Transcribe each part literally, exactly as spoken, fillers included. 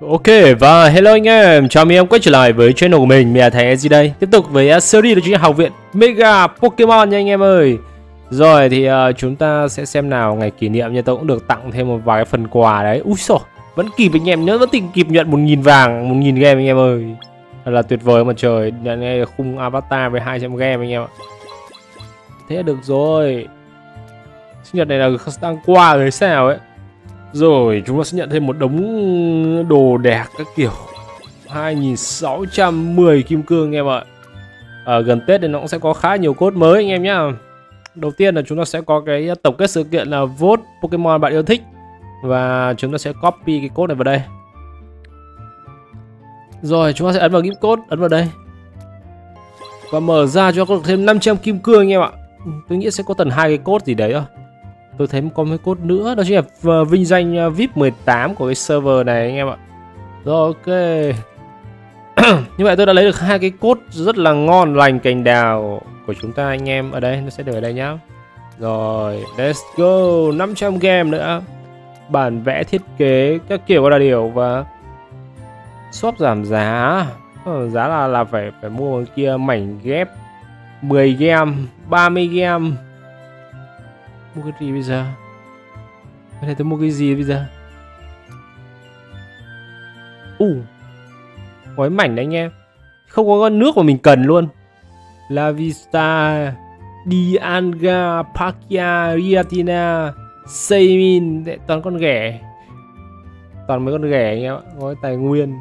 Ok và hello anh em, chào mừng em quay trở lại với channel của mình, mình là Thành ét giê đây. Tiếp tục với uh, series đó chính là Học viện Mega Pokemon nha anh em ơi. Rồi thì uh, chúng ta sẽ xem nào, ngày kỷ niệm nha, tôi cũng được tặng thêm một vài cái phần quà đấy. Úi xồi, vẫn kịp anh em nhớ, vẫn tìm kịp nhận một nghìn vàng, một nghìn game anh em ơi. Thật là tuyệt vời mà trời, nhận ngay khung avatar với hai trăm game anh em ạ. Thế là được rồi. Sinh nhật này là đang qua rồi sao ấy. Rồi chúng ta sẽ nhận thêm một đống đồ đẹp các kiểu. Hai nghìn sáu trăm mười kim cương anh em ạ. Ở gần Tết thì nó cũng sẽ có khá nhiều code mới anh em nhá. Đầu tiên là chúng ta sẽ có cái tổng kết sự kiện là vote Pokemon bạn yêu thích. Và chúng ta sẽ copy cái code này vào đây. Rồi chúng ta sẽ ấn vào gift code, ấn vào đây. Và mở ra cho có được thêm năm trăm kim cương anh em ạ. Tôi nghĩ sẽ có tận hai cái code gì đấy thôi. Tôi thấy có mấy code nữa, đó chính là vinh danh vê i pê mười tám của cái server này anh em ạ. Rồi ok. Như vậy tôi đã lấy được hai cái code rất là ngon lành cành đào của chúng ta anh em. Ở đây, nó sẽ để ở đây nhá. Rồi, let's go. Năm trăm game nữa. Bản vẽ thiết kế các kiểu là điều. Và shop giảm giá. Giá là là phải phải mua cái kia mảnh ghép mười game, ba mươi game. Mua cái gì bây giờ? Cái này tôi mua cái gì bây giờ? Ủ uh, gói mảnh đấy anh em. Không có con nước mà mình cần luôn. La Vista, Dialga, Palkia, Giratina, Seimin. Toàn con ghẻ. Toàn mấy con ghẻ anh em ạ. Gói tài nguyên.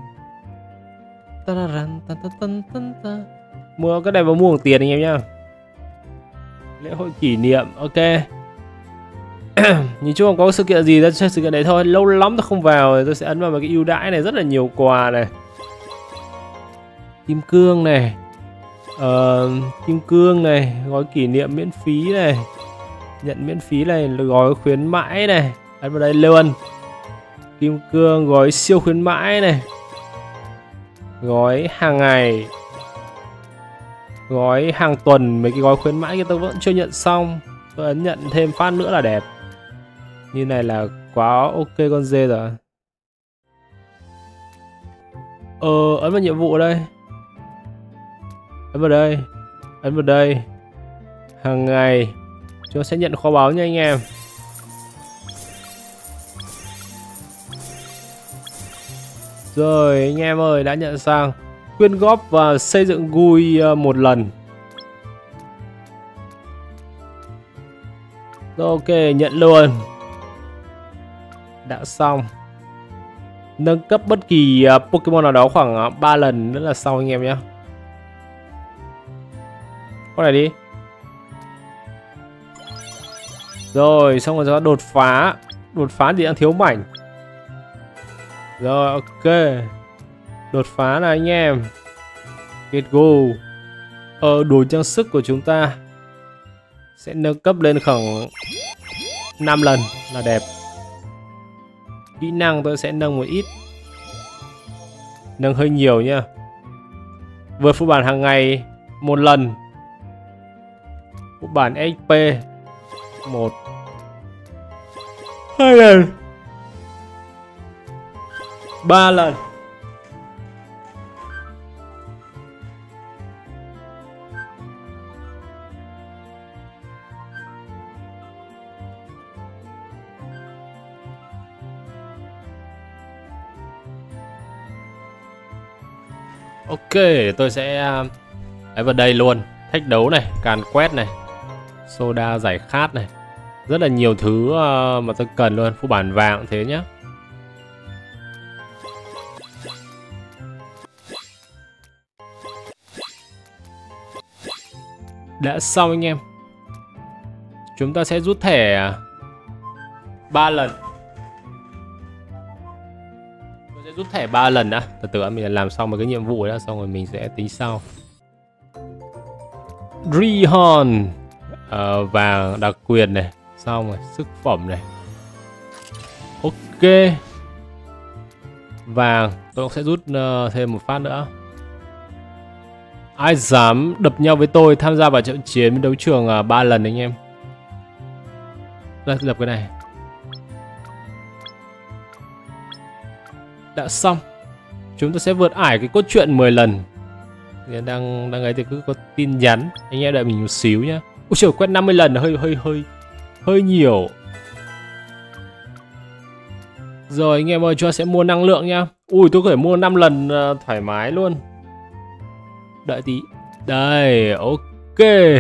Mua cái này mà mua bằng tiền anh em nhá. Lễ hội kỷ niệm, ok. Nhìn chung có sự kiện gì ra chơi sự kiện đấy thôi. Lâu lắm tôi không vào rồi tôi sẽ ấn vào cái ưu đãi này, rất là nhiều quà này. Kim cương này, uh, kim cương này, gói kỷ niệm miễn phí này, nhận miễn phí này, gói khuyến mãi này, ấn vào đây luôn. Kim cương, gói siêu khuyến mãi này, gói hàng ngày, gói hàng tuần. Mấy cái gói khuyến mãi kia tôi vẫn chưa nhận xong, tôi ấn nhận thêm phát nữa là đẹp. Như này là quá ok con dê rồi. Ờ, ấn vào nhiệm vụ ở đây. Ấn vào đây. Ấn vào đây. Hàng ngày chúng ta sẽ nhận kho báu nha anh em. Rồi anh em ơi, đã nhận sang. Quyên góp và xây dựng gui một lần. Rồi ok, nhận luôn. Đã xong. Nâng cấp bất kỳ uh, Pokemon nào đó khoảng uh, ba lần nữa là xong anh em nhé. Con này đi. Rồi xong rồi cho đột phá. Đột phá thì đang thiếu mảnh. Rồi ok. Đột phá này anh em. Get go. Ờ, đồ trang sức của chúng ta sẽ nâng cấp lên khoảng năm lần là đẹp. Kỹ năng tôi sẽ nâng một ít. Nâng hơi nhiều nhá. Vượt phụ bản hàng ngày một lần. Phụ bản ích pê một, hai lần, ba lần. Ok, tôi sẽ ấy vào đây luôn. Thách đấu này, càn quét này, soda giải khát này. Rất là nhiều thứ mà tôi cần luôn. Phụ bản vàng cũng thế nhá. Đã xong anh em. Chúng ta sẽ rút thẻ ba lần. Rút thẻ ba lần đã. Từ từ mình làm xong một cái nhiệm vụ đó, xong rồi mình sẽ tính sau. Rihon uh, vàng đặc quyền này, xong rồi sức phẩm này. Ok. Vàng tôi cũng sẽ rút uh, thêm một phát nữa. Ai dám đập nhau với tôi tham gia vào trận chiến đấu trường uh, ba lần anh em. Đây, đập cái này. Đã xong. chúng ta sẽ vượt ải cái cốt truyện mười lần. Đang đang ấy thì cứ có tin nhắn, anh em đợi mình một xíu nhá. Ôi trời, quét năm mươi lần hơi hơi hơi hơi nhiều. Rồi anh em ơi, chúng ta sẽ mua năng lượng nhá. Ui, tôi có thể mua năm lần uh, thoải mái luôn. Đợi tí. Đây, ok.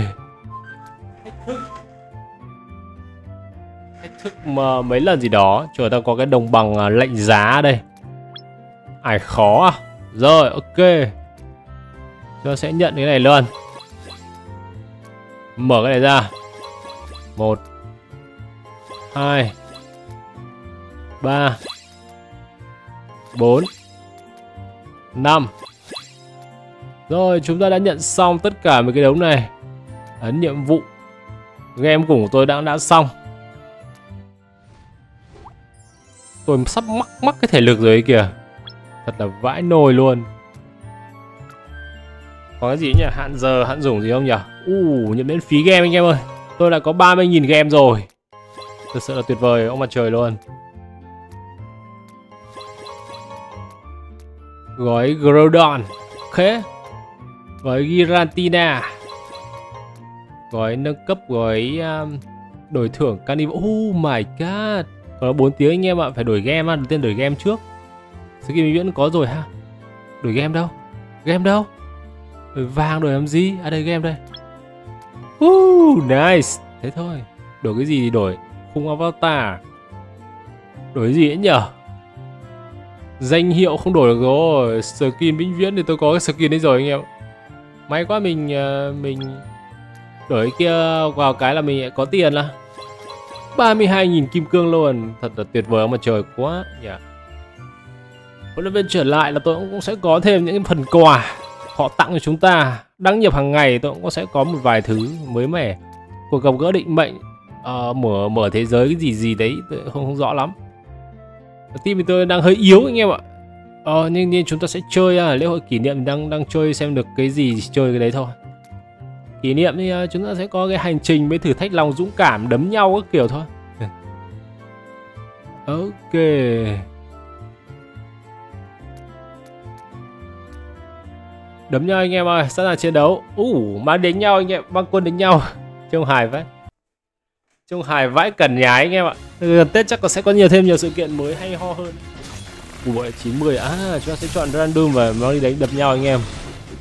Thách thức mà mấy lần gì đó. Chúng ta có cái đồng bằng uh, lệnh giá đây. Ải khó à? Rồi, ok. Chúng ta sẽ nhận cái này luôn. Mở cái này ra. Một, hai, ba, bốn, năm. Rồi, chúng ta đã nhận xong tất cả mấy cái đống này. Ấn nhiệm vụ. Game của tôi đã đã xong. Tôi sắp mắc mắc cái thể lực rồi ấy kìa. Thật là vãi nồi luôn. Có cái gì nhỉ? Hạn giờ, hạn dùng gì không nhỉ? Uh, nhận miễn phí game anh em ơi. Tôi đã có ba mươi nghìn game rồi. Thật sự là tuyệt vời, ông mặt trời luôn. Gói Groudon. Ok. Gói Giratina. Gói nâng cấp, gói um, đổi thưởng Carnival. Oh my god. Có bốn tiếng anh em ạ, phải đổi game á, đầu tiên đổi game trước. Skin vĩnh viễn có rồi ha. Đổi game đâu? Game đâu? Đổi vàng đổi làm gì? À đây, game đây. Uh, nice. Thế thôi. Đổi cái gì thì đổi. Khung avatar. Đổi cái gì ấy nhở? Danh hiệu không đổi được rồi. Skin vĩnh viễn thì tôi có cái skin đấy rồi anh em. May quá mình mình đổi cái kia vào cái là mình có tiền là ba mươi hai nghìn kim cương luôn. Thật là tuyệt vời, mà trời quá nhỉ. Yeah. Huấn luyện viên trở lại là tôi cũng sẽ có thêm những phần quà họ tặng cho chúng ta. Đăng nhập hàng ngày tôi cũng sẽ có một vài thứ mới mẻ. Cuộc gặp gỡ định mệnh, uh, mở mở thế giới cái gì gì đấy tôi không, không rõ lắm. Team thì tôi đang hơi yếu anh em ạ. Ờ, nhưng, nhưng chúng ta sẽ chơi à, lễ hội kỷ niệm đang đang chơi xem được cái gì chơi cái đấy thôi. Kỷ niệm thì uh, chúng ta sẽ có cái hành trình với thử thách lòng dũng cảm, đấm nhau các kiểu thôi. Ok. Đấm nhau anh em ơi, sẵn sàng chiến đấu. Ủ, uh, mang đánh nhau anh em, mang quân đánh nhau. Trông hài vãi. Trông hài vãi cần nhái anh em ạ. Gần Tết chắc có sẽ có nhiều thêm nhiều sự kiện mới hay ho hơn. Ủa bộ chín mươi à, chúng ta sẽ chọn random và mang đi đánh đập nhau anh em.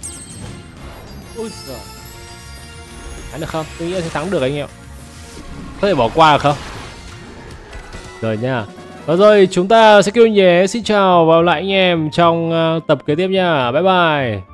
Ôi giời. Thắng được không? Tôi nghĩ sẽ thắng được anh em. Có thể bỏ qua được không? Rồi nha. Và rồi chúng ta sẽ kêu nhé. Xin chào và gặp lại anh em trong uh, tập kế tiếp nha. Bye bye.